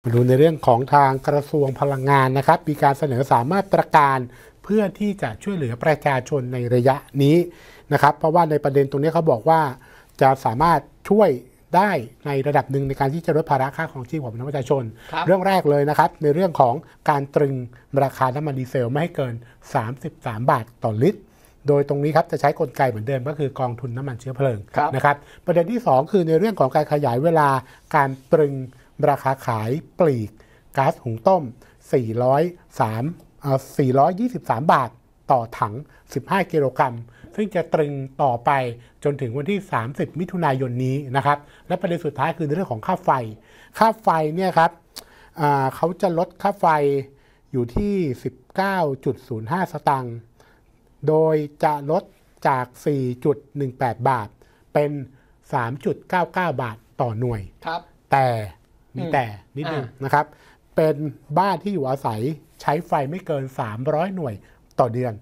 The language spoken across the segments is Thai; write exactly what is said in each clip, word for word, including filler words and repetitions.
มาดูในเรื่องของทางกระทรวงพลังงานนะครับมีการเสนอสามมาตรการเพื่อที่จะช่วยเหลือประชาชนในระยะนี้นะครับเพราะว่าในประเด็นตรงนี้เขาบอกว่าจะสามารถช่วยได้ในระดับหนึ่งในการที่จะลดภาระค่าครองชีพของประชาชนเรื่องแรกเลยนะครับในเรื่องของการตรึงราคาน้ำมันดีเซลไม่ให้เกินสามสิบสามบาทต่อลิตรโดยตรงนี้ครับจะใช้กลไกเหมือนเดิมก็คือกองทุนน้ำมันเชื้อเพลิงนะครับประเด็นที่สองคือในเรื่องของการขยายเวลาการตรึงราคาขายปลีกก๊าซหุงต้มสี่ร้อยสาม สี่ร้อยยี่สิบสามบาทต่อถังสิบห้ากิโลกรัมซึ่งจะตรึงต่อไปจนถึงวันที่สามสิบมิถุนายนนี้นะครับและประเด็นสุดท้ายคือในเรื่องของค่าไฟค่าไฟเนี่ยครับเขาจะลดค่าไฟอยู่ที่ สิบเก้าจุดศูนย์ห้า สตางค์โดยจะลดจาก สี่จุดหนึ่งแปด บาทเป็น สามจุดเก้าเก้า บาทต่อหน่วยครับแต่มีแต่นิดนึงนะครับเป็นบ้านที่อยู่อาศัยใช้ไฟไม่เกินสามร้อยหน่วยต่อเดือน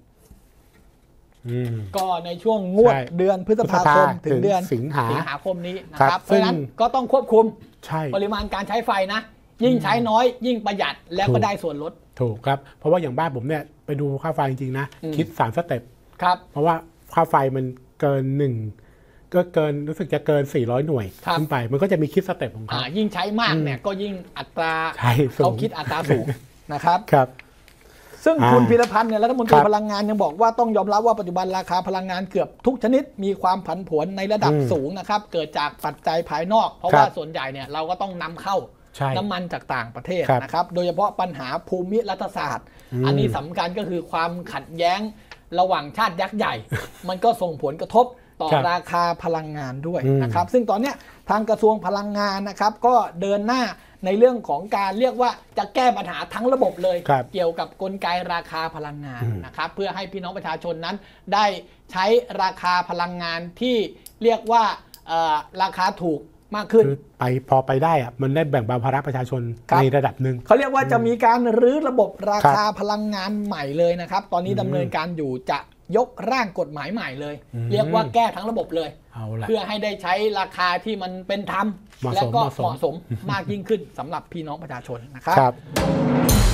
ก็ในช่วงงวดเดือนพฤษภาคมถึงเดือนสิงหาคมนี้นะครับเพราะฉะนั้นก็ต้องควบคุมปริมาณการใช้ไฟนะยิ่งใช้น้อยยิ่งประหยัดแล้วก็ได้ส่วนลดถูกครับเพราะว่าอย่างบ้านผมเนี่ยไปดูค่าไฟจริงๆนะคิดสามสเต็ปครับเพราะว่าค่าไฟมันเกินหนึ่งก็เกินรู้สึกจะเกินสี่ร้อยหน่วยขึ้นไปมันก็จะมีคิดสเต็ปของเขายิ่งใช้มากเนี่ยก็ยิ่งอัตราเขาคิดอัตราสูงนะครับครับซึ่งคุณพีรพันธ์เนี่ยรัฐมนตรีพลังงานยังบอกว่าต้องยอมรับว่าปัจจุบันราคาพลังงานเกือบทุกชนิดมีความผันผวนในระดับสูงนะครับเกิดจากปัจจัยภายนอกเพราะว่าส่วนใหญ่เนี่ยเราก็ต้องนำเข้าน้ำมันจากต่างประเทศนะครับโดยเฉพาะปัญหาภูมิรัฐศาสตร์อันนี้สำคัญก็คือความขัดแย้งระหว่างชาติยักษ์ใหญ่มันก็ส่งผลกระทบต่อราคาพลังงานด้วยนะครับซึ่งตอนนี้ทางกระทรวงพลังงานนะครับก็เดินหน้าในเรื่องของการเรียกว่าจะแก้ปัญหาทั้งระบบเลยเกี่ยวกับกลไกราคาพลังงานนะครับเพื่อให้พี่น้องประชาชนนั้นได้ใช้ราคาพลังงานที่เรียกว่าราคาถูกมากขึ้นไปพอไปได้อะมันได้แบ่งเบาภาระประชาชนในระดับหนึ่งเขาเรียกว่าจะมีการรื้อระบบราคาพลังงานใหม่เลยนะครับตอนนี้ดำเนินการอยู่จะยกร่างกฎหมายใหม่เลยเรียกว่าแก้ทั้งระบบเลยเพื่อให้ได้ใช้ราคาที่มันเป็นธรรมและก็เหมาะสมมากยิ่งขึ้นสำหรับพี่น้องประชาชนนะครับ